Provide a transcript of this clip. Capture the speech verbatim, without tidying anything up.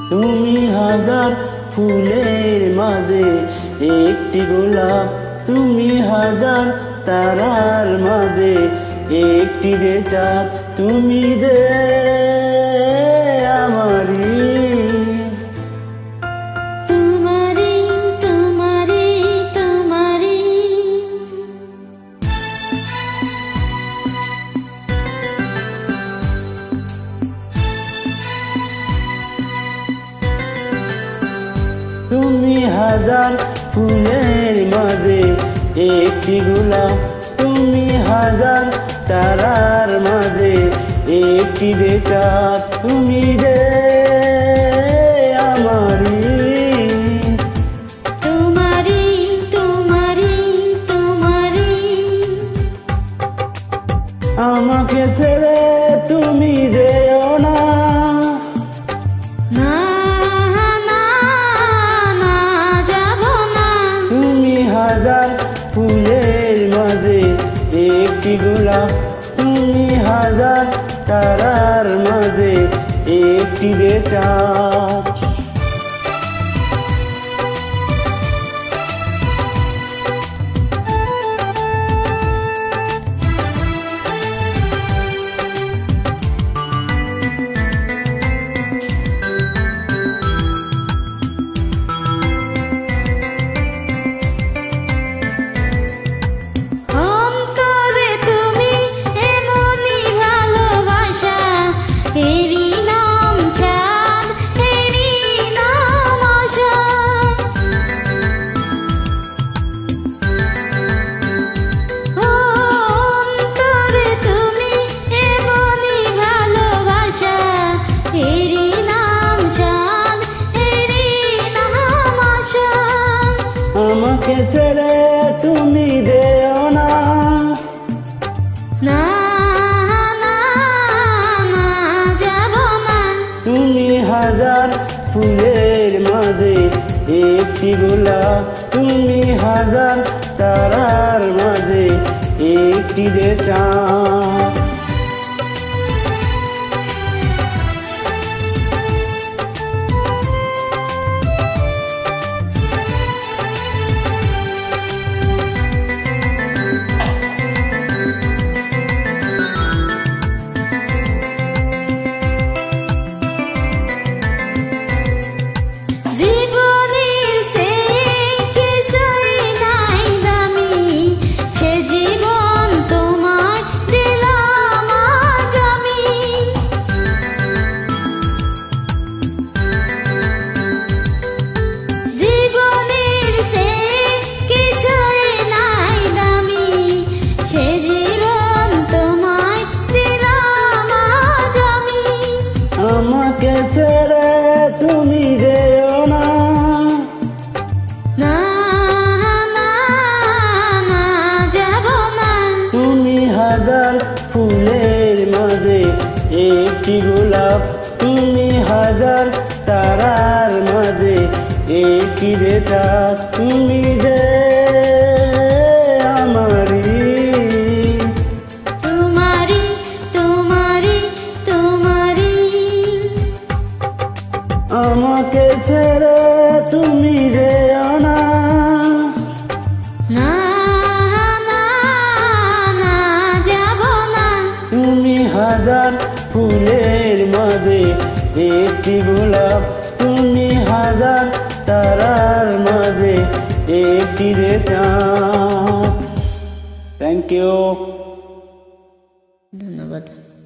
তুমি হাজার ফুলের মাঝে একটি গোলাপ, তুমি হাজার তারার মাঝে একটি যে চাঁদ, তুমি যে আমারি। তোমারি তোমারি তোমারি তুমি হাজার ফুলের মাঝে একটি গোলাপ, তুমি হাজার তারার মাঝে একটি যে চাঁদ, তুমি যে আমারি। তোমারি তোমারি তোমারি আমাকে ছেড়ে তুমি যেও না, না না না যাব না। তুমি হাজার ফুলের মাঝে একটি গোলাপ, তুমি হাজার তারার মাঝে একটি যে চাঁদ। অন্তরে তুমি এমনই ভালোবাসা, এরই নাম চাঁদ, এরই নাম আশা। অন্তরে তুমি এমনই ভালোবাসা, এরই নাম চাঁদ, এরই নাম আশা। আমাকে ছেড়ে তুমি যেও না, না না না যাব না। তুমি হাজার ফুলের মাঝে একটি গোলাপ, তুমি হাজার তারার মাঝে একটি যে চাঁদ। জীবনের চেয়ে কিছুই নাই দামি, সে জীবন তোমায় দিলাম আজ আমি। জীবনের চেয়ে কিছুই নাই দামি, সে জীবন তোমায় দিলাম আজ আমি। আমাকে ছেড়ে তুমি যেও না, না না না যাব না। তুমি হাজার ফুলের মাঝে একটি গোলাপ, তুমি হাজার তারার মাঝে একটি যে চাঁদ, তুমি যে আমারি। তোমারি তোমারি তোমারি আমাকে ছেড়ে তুমি যেও না, না না না যাব না। তুমি হাজার ফুলের মাঝে একটি গোলাপ, তুমি হাজার তারার মাঝে একটি যে চাঁদ। Thank you. ধন্যবাদ।